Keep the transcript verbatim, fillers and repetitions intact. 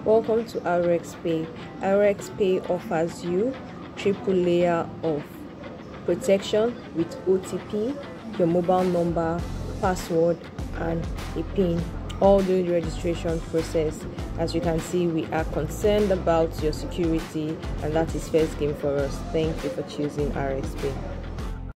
Welcome to RxPay. RxPay offers you triple layer of protection with O T P, your mobile number, password, and a PIN, all during the registration process. As you can see, we are concerned about your security, and that is first game for us. Thank you for choosing RxPay.